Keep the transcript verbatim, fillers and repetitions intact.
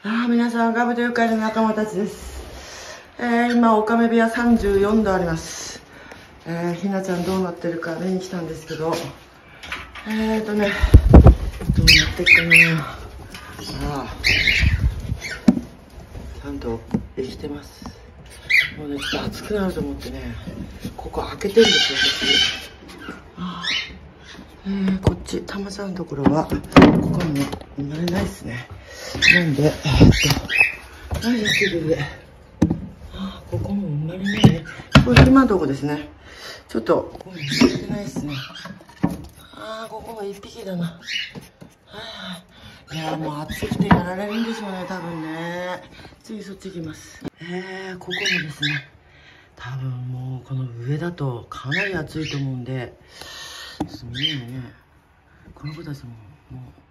ああ、皆さん、ガブと愉快な仲間たちです。えー、今、オカメ部屋さんじゅうよんどあります。えー、ひなちゃんどうなってるか見に来たんですけど、えーとね、どうなってっかな。ああ、ちゃんと生きてます。もうね、ちょっと暑くなると思ってね、ここ開けてるんですよ、私。ああ、えー、こっち、たまちゃんのところは、ここにね、生まれないですね。なんで、えー、っと、はい、やってるで。ああ、ここも生まれないね。これ今のとこですね。ちょっと、ここも生まれてないですね。ああ、ここも一匹だな。はい、いやー、もう暑くてやられるんでしょうね、多分ね。次そっち行きます。えー、ここもですね。多分もう、この上だとかなり暑いと思うんで、ちょっと見えないね。この子たちも、もう、